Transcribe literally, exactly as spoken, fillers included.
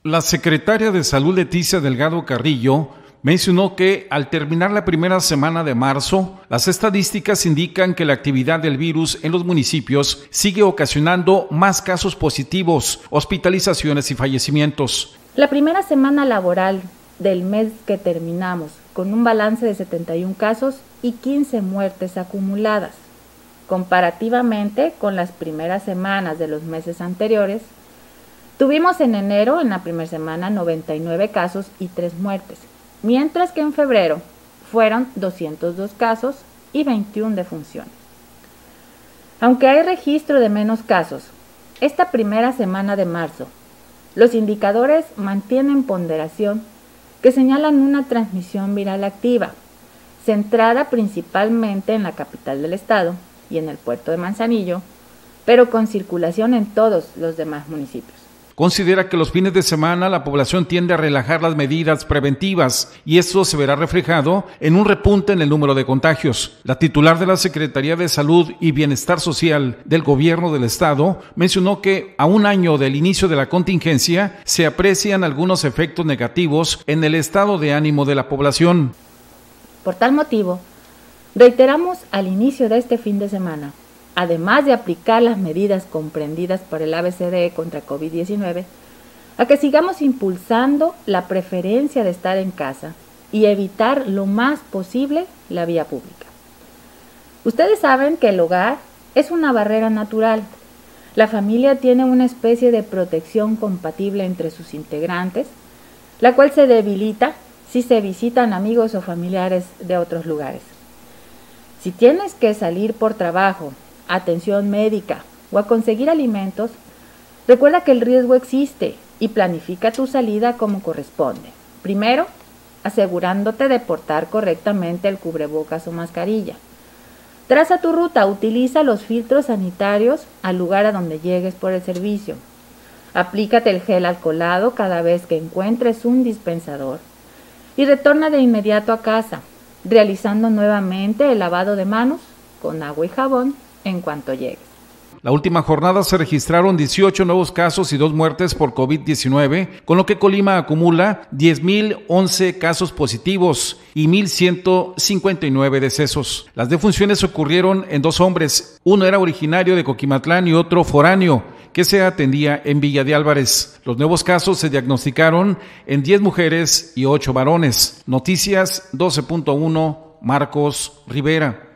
La secretaria de Salud, Leticia Delgado Carrillo, mencionó que al terminar la primera semana de marzo, las estadísticas indican que la actividad del virus en los municipios sigue ocasionando más casos positivos, hospitalizaciones y fallecimientos. La primera semana laboral del mes que terminamos con un balance de setenta y un casos y quince muertes acumuladas, comparativamente con las primeras semanas de los meses anteriores. Tuvimos en enero, en la primera semana, noventa y nueve casos y tres muertes, mientras que en febrero fueron doscientos dos casos y veintiuna defunciones. Aunque hay registro de menos casos, esta primera semana de marzo, los indicadores mantienen ponderación que señalan una transmisión viral activa, centrada principalmente en la capital del estado y en el puerto de Manzanillo, pero con circulación en todos los demás municipios. Considera que los fines de semana la población tiende a relajar las medidas preventivas y esto se verá reflejado en un repunte en el número de contagios. La titular de la Secretaría de Salud y Bienestar Social del Gobierno del Estado mencionó que a un año del inicio de la contingencia se aprecian algunos efectos negativos en el estado de ánimo de la población. Por tal motivo, reiteramos al inicio de este fin de semana, además de aplicar las medidas comprendidas por el A B C D E contra COVID diecinueve, a que sigamos impulsando la preferencia de estar en casa y evitar lo más posible la vía pública. Ustedes saben que el hogar es una barrera natural. La familia tiene una especie de protección compatible entre sus integrantes, la cual se debilita si se visitan amigos o familiares de otros lugares. Si tienes que salir por trabajo, atención médica o a conseguir alimentos, recuerda que el riesgo existe y planifica tu salida como corresponde. Primero, asegurándote de portar correctamente el cubrebocas o mascarilla. Traza tu ruta, utiliza los filtros sanitarios al lugar a donde llegues por el servicio. Aplícate el gel alcoholado cada vez que encuentres un dispensador y retorna de inmediato a casa, realizando nuevamente el lavado de manos con agua y jabón en cuanto llegues. La última jornada se registraron dieciocho nuevos casos y dos muertes por COVID diecinueve, con lo que Colima acumula diez mil once casos positivos y mil ciento cincuenta y nueve decesos. Las defunciones ocurrieron en dos hombres, uno era originario de Coquimatlán y otro foráneo, que se atendía en Villa de Álvarez. Los nuevos casos se diagnosticaron en diez mujeres y ocho varones. Noticias doce punto uno, Marcos Rivera.